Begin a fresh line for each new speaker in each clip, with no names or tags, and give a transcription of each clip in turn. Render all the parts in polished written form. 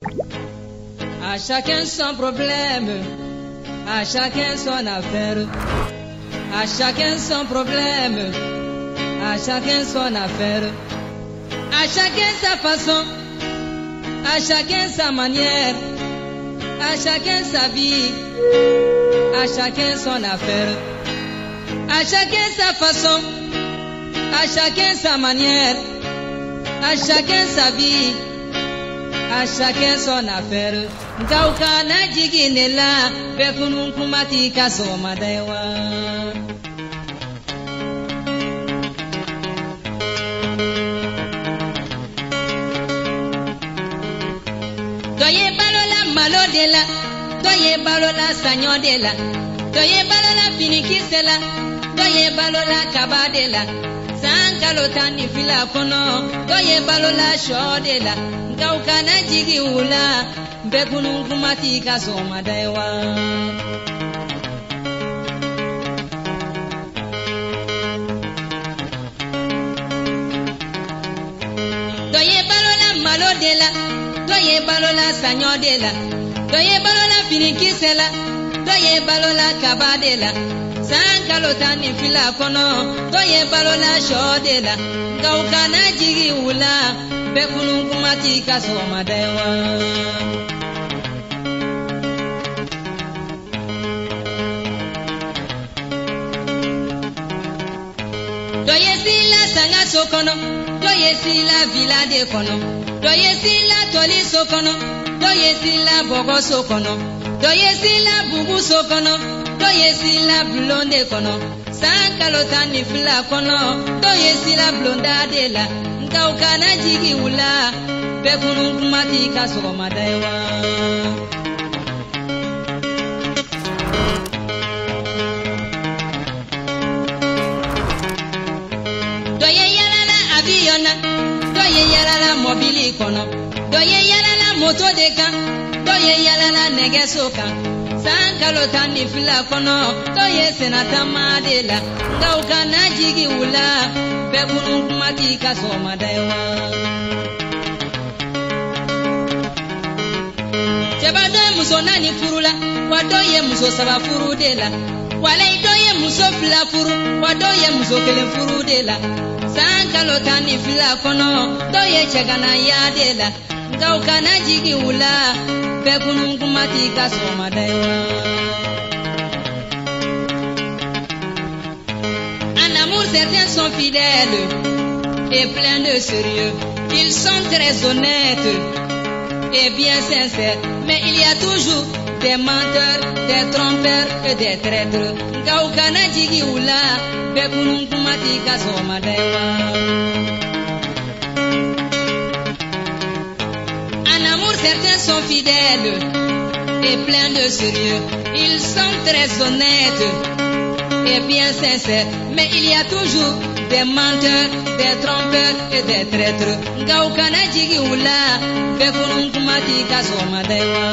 À chacun son problème, à chacun son affaire. À chacun son problème, à chacun son affaire. À chacun sa façon, à chacun sa manière. À chacun sa vie, à chacun son affaire. À chacun sa façon, à chacun sa manière. À chacun sa vie, à chacun son affaire. Gauka na jiginela, bekunun kumati kaso madaiwa. Doye balola malo de la, doye balola sanyo de la, doye balola finikisela, doye balola kaba de la. Sankalo tani fila kono, doye balola sho de la. Gauka na jigi ula, bekunun kumati kaso madaiwa. Doye balola malo de la, doye balola sanyo de la, doye balola finikisela, doye balola kaba de la. Sankalo tani fila kono, doye balola sho de la. Gauka na jigi ula, bekunun kumati kaso madaiwa. Doye sila sanga sokono, doye sila villa de kono, doye sila toli sokono, doye sila bogo sokono, doye sila bubu sokono, doye sila blonde kono. Sankalo tani fila kono, doye sila blonda de la. Gauka na jigi ula, bekunun kumati kaso madaiwa. Doye yalala aviona, doye yalala mobili kono, doye yalala moto de kan, doye yalala negeso kan. Sankalo tani fila kono, doye senata madela. Gauka na jigi ula, bekunun kumati kaso madaiwa. Cheba doye muso nani furula, wa doye muso saba furu de la. Wale doye muso fila furu, wa doye muso kelen furu de la. Sankalo tani fila kono, doye chegana ya de la. Gauka na jigi ula, bekunun kumati kaso madaiwa. En amour certains sont fidèles et pleins de sérieux. Ils sont très honnêtes et bien sincères. Mais il y a toujours des menteurs, des trompeurs et des traîtres. Gauka na jigi ula, bekunun kumati kaso madaiwa. En amour certains sont fidèles et pleins de sérieux. Ils sont très honnêtes et bien sincères. Mais il y a toujours des menteurs, des trompeurs et des traîtres. Gauka na jigi ula, bekunun kumati kaso madaiwa.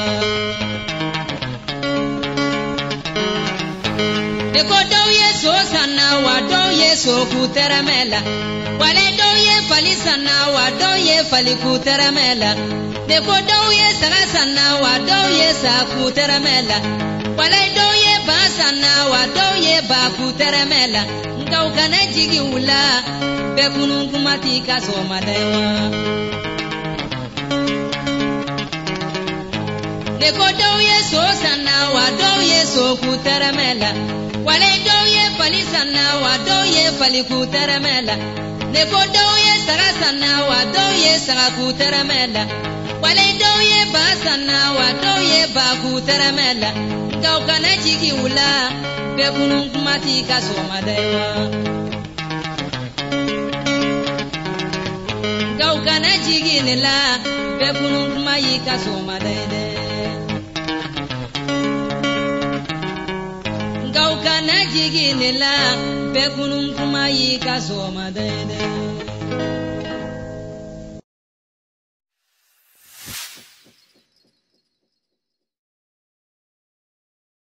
Deko doye so sana wa doye so kuteramela. Wale doye fali sana wa doye fali kuteramela. Deko doye sara sana wa doye sa kuteramela. Wale doye ba sana wa doye ba kuteramela. Gauka na jigi ula, bekunun kumati kaso madaiwa. Deko doye so sana wa doye so kuteramela. Wale doye fali sana wa doye fali kuteramela. Deko doye sara sana wa doye sara kuteramela. Wale doye ba sana wa doye ba kuteramela. Gauka na jigi ula, bekunun kumati kaso madaiwa. Gauka na jigi nela, bekunun kumai kaso madaide. Gauka na jigi nela, bekunun kumai kaso madaide.